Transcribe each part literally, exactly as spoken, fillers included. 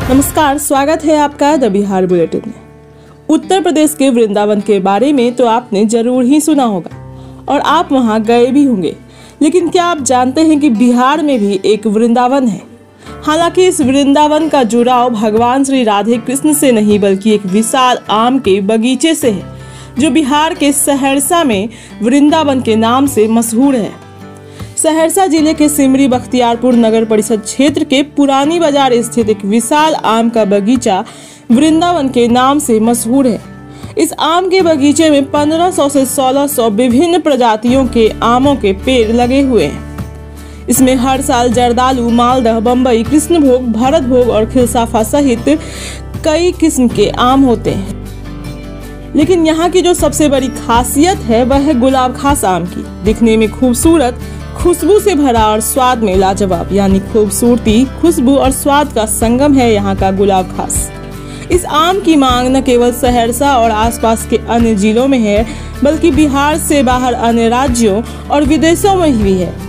नमस्कार, स्वागत है आपका द बिहार बुलेटिन में। उत्तर प्रदेश के वृंदावन के बारे में तो आपने जरूर ही सुना होगा और आप वहां गए भी होंगे, लेकिन क्या आप जानते हैं कि बिहार में भी एक वृंदावन है। हालांकि इस वृंदावन का जुड़ाव भगवान श्री राधे कृष्ण से नहीं बल्कि एक विशाल आम के बगीचे से है, जो बिहार के सहरसा में वृंदावन के नाम से मशहूर है। सहरसा जिले के सिमरी बख्तियारपुर नगर परिषद क्षेत्र के पुरानी बाजार स्थित एक विशाल आम का बगीचा वृंदावन के नाम से मशहूर है। इस आम के बगीचे में पंद्रह सौ से सोलह सौ विभिन्न प्रजातियों के आमों के पेड़ लगे हुए हैं। इसमें हर साल जर्दालू, मालदह, बम्बई, कृष्णभोग, भरतभोग और खिलसाफा सहित कई किस्म के आम होते हैं। लेकिन यहाँ की जो सबसे बड़ी खासियत है वह है गुलाब खास आम की। दिखने में खूबसूरत, खुशबू से भरा और स्वाद में लाजवाब, यानी खूबसूरती, खुशबू और स्वाद का संगम है यहाँ का गुलाब खास। इस आम की मांग न केवल सहरसा और आसपास के अन्य जिलों में है, बल्कि बिहार से बाहर अन्य राज्यों और विदेशों में भी है।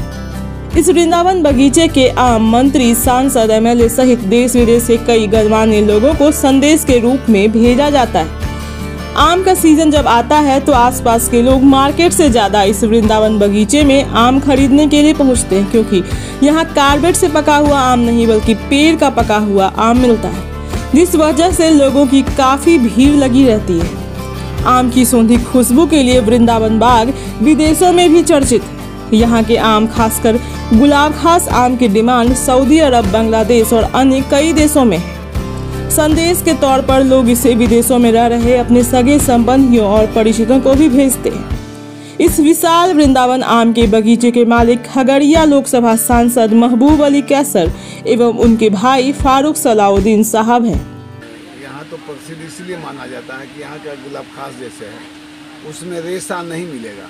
इस वृंदावन बगीचे के आम मंत्री, सांसद, एम एल ए सहित देश विदेश के कई गणमान्य लोगों को संदेश के रूप में भेजा जाता है। आम का सीजन जब आता है तो आसपास के लोग मार्केट से ज्यादा इस वृंदावन बगीचे में आम खरीदने के लिए पहुंचते हैं, क्योंकि यहाँ कार्बेट से पका हुआ आम नहीं बल्कि पेड़ का पका हुआ आम मिलता है, जिस वजह से लोगों की काफी भीड़ लगी रहती है। आम की सौंधी खुशबू के लिए वृंदावन बाग विदेशों में भी चर्चित है। यहाँ के आम, खासकर गुलाब खास आम की डिमांड सऊदी अरब, बांग्लादेश और अन्य कई देशों में है। संदेश के तौर पर लोग इसे विदेशों में रह रहे अपने सगे संबंधियों और परिचितों को भी भेजते हैं। इस विशाल वृंदावन आम के बगीचे के मालिक खगड़िया लोकसभा सांसद महबूब अली कैसर एवं उनके भाई फारूक सलाउद्दीन साहब हैं। यहाँ तो प्रसिद्ध इसलिए माना जाता है कि यहाँ का गुलाब खास जैसे है, उसमें रेशा नहीं मिलेगा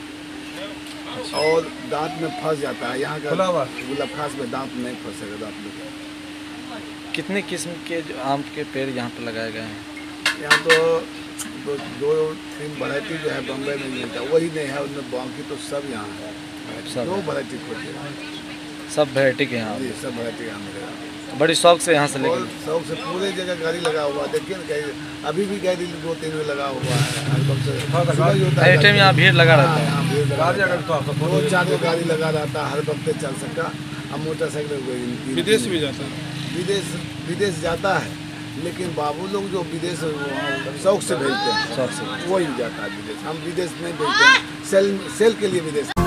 और दांत में फंस जाता है। यहाँ का गुलाब खास में दांत नहीं फंसेगा, दांत में। कितने किस्म के आम के पेड़ यहाँ पर लगाए गए हैं? यहाँ तो दो दो तीन वैरायटी जो है बम्बई में मिलता है, वही नहीं है उनमें, बाकी तो सब यहाँ है। दो वैरायटी खोजे, सब वैरायटी के यहाँ? जी, सब वैरायटी यहाँ मिलेगा। बड़ी शौक से यहाँ से लेकर शौक से पूरे जगह गाड़ी लगा हुआ है। देखिए ना, अभी भी गाड़ी दो तीन में लगा हुआ है। हर टाइम यहाँ भीड़ लगा रहता है। दो चार को गाड़ी लगा रहता है, हर वक्त चल सकता। अब मोटरसाइकिल विदेश भी जाता है, विदेश विदेश जाता है, लेकिन बाबू लोग जो विदेश शौक से भेजते हैं, शौक से वही जाता है विदेश। हम विदेश नहीं भेजते हैं, सेल सेल के लिए विदेश।